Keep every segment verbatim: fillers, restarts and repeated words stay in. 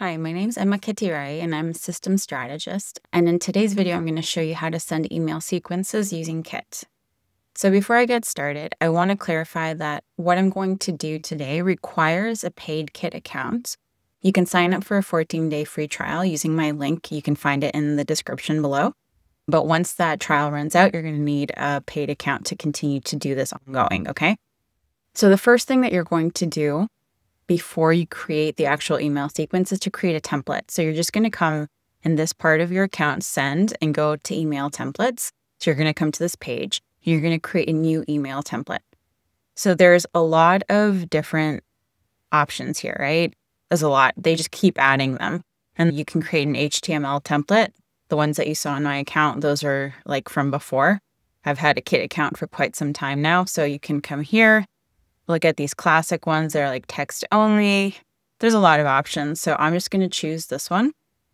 Hi, my name's Emma Kitirai, and I'm a system strategist. And in today's video, I'm going to show you how to send email sequences using Kit. So before I get started, I want to clarify that what I'm going to do today requires a paid Kit account. You can sign up for a fourteen day free trial using my link. You can find it in the description below. But once that trial runs out, you're going to need a paid account to continue to do this ongoing, okay? So the first thing that you're going to do before you create the actual email sequence is to create a template. So you're just going to come in this part of your account, send, and go to email templates. So you're going to come to this page. You're going to create a new email template. So there's a lot of different options here, right? There's a lot. They just keep adding them. And you can create an H T M L template. The ones that you saw in my account, those are like from before. I've had a Kit account for quite some time now. So you can come here, look at these classic ones. They're like text only. There's a lot of options. So I'm just going to choose this one.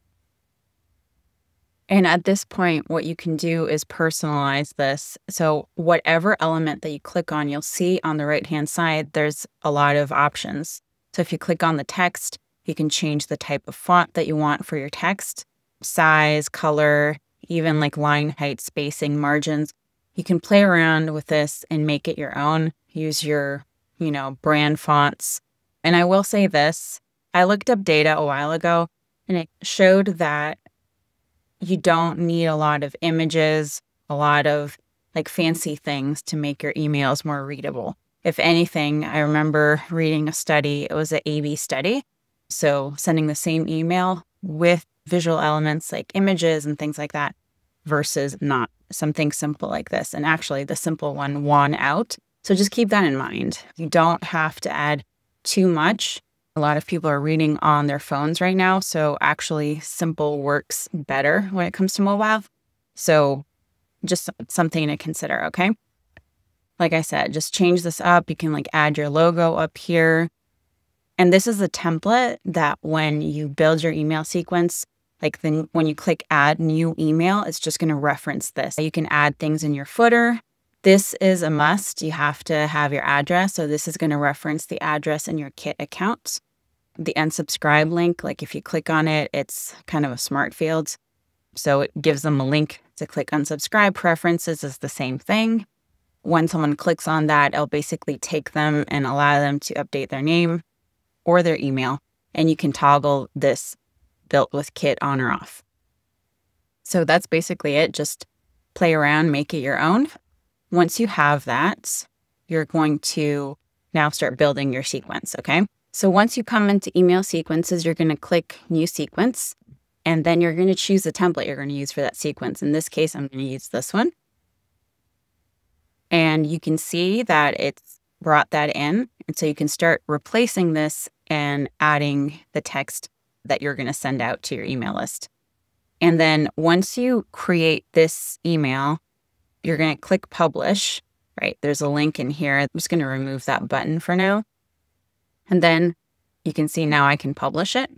And at this point, what you can do is personalize this. So whatever element that you click on, you'll see on the right-hand side, there's a lot of options. So if you click on the text, you can change the type of font that you want for your text, size, color, even like line height, spacing, margins. You can play around with this and make it your own. Use your you know, brand fonts. And I will say this, I looked up data a while ago and it showed that you don't need a lot of images, a lot of like fancy things to make your emails more readable. If anything, I remember reading a study, it was an A B study. So sending the same email with visual elements like images and things like that versus not something simple like this. And actually the simple one won out. So just keep that in mind. You don't have to add too much. A lot of people are reading on their phones right now. So actually simple works better when it comes to mobile. So just something to consider, okay? Like I said, just change this up. You can like add your logo up here. And this is a template that when you build your email sequence, like then when you click add new email, it's just going to reference this. You can add things in your footer. This is a must. You have to have your address. So this is going to reference the address in your Kit account. The unsubscribe link, like if you click on it, it's kind of a smart field. So it gives them a link to click unsubscribe. Preferences is the same thing. When someone clicks on that, it'll basically take them and allow them to update their name or their email. And you can toggle this built with Kit on or off. So that's basically it. Just play around, make it your own. Once you have that, you're going to now start building your sequence, okay? So once you come into email sequences, you're going to click new sequence, and then you're going to choose the template you're going to use for that sequence. In this case, I'm going to use this one. And you can see that it's brought that in. And so you can start replacing this and adding the text that you're going to send out to your email list. And then once you create this email, you're going to click publish, right? There's a link in here. I'm just going to remove that button for now. And then you can see now I can publish it.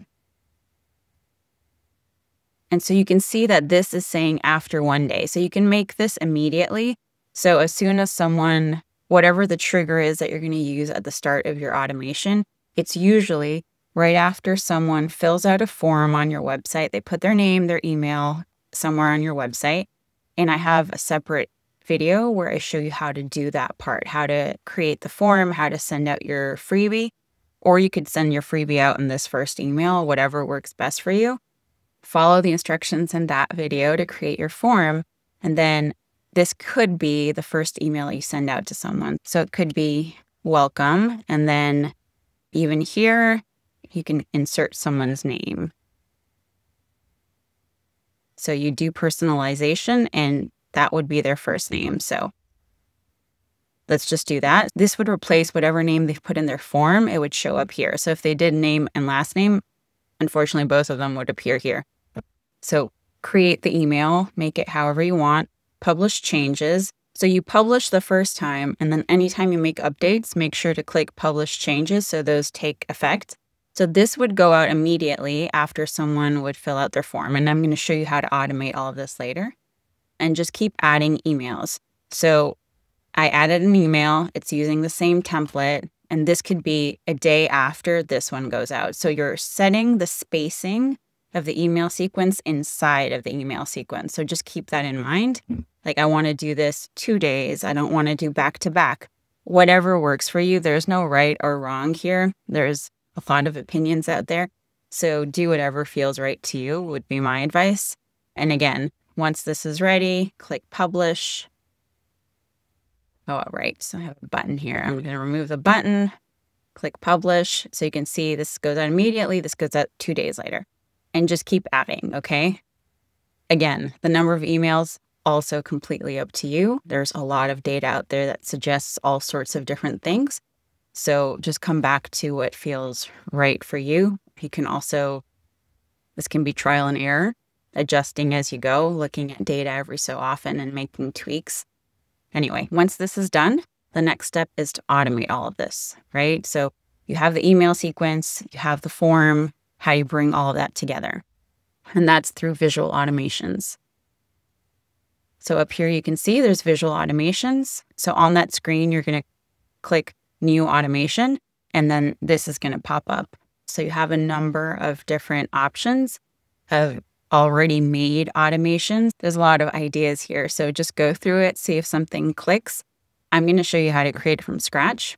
And so you can see that this is saying after one day. So you can make this immediately. So as soon as someone, whatever the trigger is that you're going to use at the start of your automation, it's usually right after someone fills out a form on your website. They put their name, their email somewhere on your website. And I have a separate video where I show you how to do that part, how to create the form, how to send out your freebie, or you could send your freebie out in this first email, whatever works best for you. Follow the instructions in that video to create your form. And then this could be the first email you send out to someone. So it could be welcome. And then even here, you can insert someone's name. So you do personalization and that would be their first name. So let's just do that. This would replace whatever name they've put in their form. It would show up here. So if they did name and last name, unfortunately, both of them would appear here. So create the email, make it however you want, publish changes. So you publish the first time, and then anytime you make updates, make sure to click publish changes so those take effect. So this would go out immediately after someone would fill out their form. And I'm going to show you how to automate all of this later. And just keep adding emails. So I added an email. It's using the same template. And this could be a day after this one goes out. So you're setting the spacing of the email sequence inside of the email sequence. So just keep that in mind. Like, I want to do this two days. I don't want to do back to back. Whatever works for you. There's no right or wrong here. There's a lot of opinions out there. So do whatever feels right to you would be my advice. And again, once this is ready, click publish. Oh, right. So I have a button here. I'm going to remove the button, click publish. So you can see this goes out immediately. This goes out two days later. And just keep adding, okay? Again, the number of emails, also completely up to you. There's a lot of data out there that suggests all sorts of different things. So just come back to what feels right for you. You can also, this can be trial and error, adjusting as you go, looking at data every so often and making tweaks. Anyway, once this is done, the next step is to automate all of this, right? So you have the email sequence, you have the form, how you bring all of that together. And that's through visual automations. So up here, you can see there's visual automations. So on that screen, you're going to click new automation, and then this is going to pop up. So you have a number of different options of already made automations. There's a lot of ideas here. So just go through it, see if something clicks. I'm going to show you how to create it from scratch.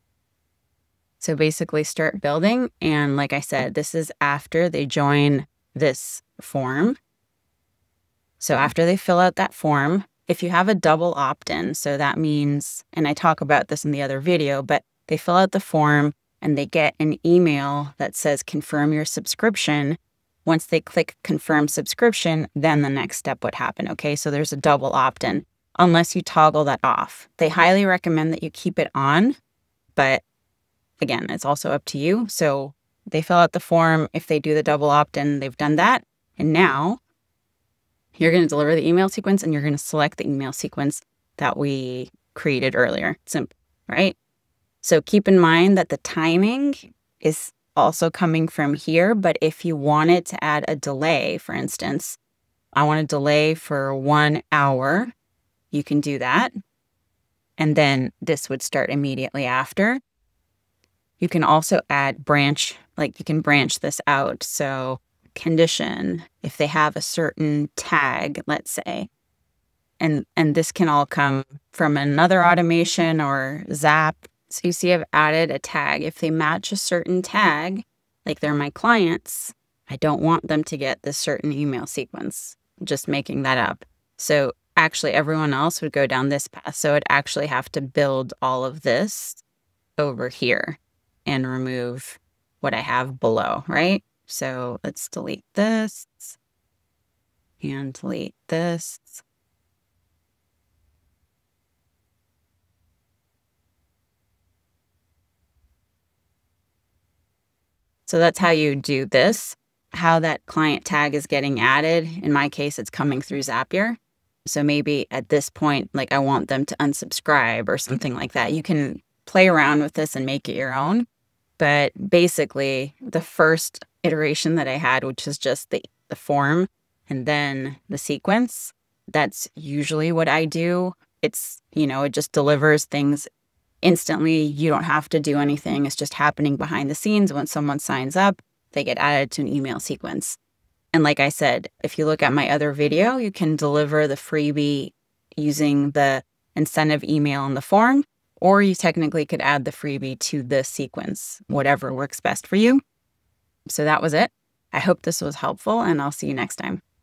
So basically start building. And like I said, this is after they join this form. So after they fill out that form, if you have a double opt-in, so that means, and I talk about this in the other video, but they fill out the form and they get an email that says confirm your subscription. Once they click confirm subscription, then the next step would happen. Okay, so there's a double opt-in unless you toggle that off. They highly recommend that you keep it on, but again, it's also up to you. So they fill out the form. If they do the double opt-in, they've done that. And now you're going to deliver the email sequence and you're going to select the email sequence that we created earlier. Simple, right? So keep in mind that the timing is also coming from here. But if you wanted to add a delay, for instance, I want a delay for one hour, you can do that. And then this would start immediately after. You can also add branch, like you can branch this out. So condition, if they have a certain tag, let's say, and, and this can all come from another automation or Zap. So you see I've added a tag. If they match a certain tag, like they're my clients, I don't want them to get this certain email sequence. Just making that up. So actually everyone else would go down this path. So I'd actually have to build all of this over here and remove what I have below, right? So let's delete this and delete this. So that's how you do this. How that client tag is getting added. In my case, it's coming through Zapier. So maybe at this point, like I want them to unsubscribe or something like that. You can play around with this and make it your own. But basically, the first iteration that I had, which is just the, the form and then the sequence, that's usually what I do. It's, you know, it just delivers things instantly. You don't have to do anything. It's just happening behind the scenes. When someone signs up, they get added to an email sequence. And like I said, if you look at my other video, you can deliver the freebie using the incentive email in the form, or you technically could add the freebie to the sequence, whatever works best for you. So that was it. I hope this was helpful, and I'll see you next time.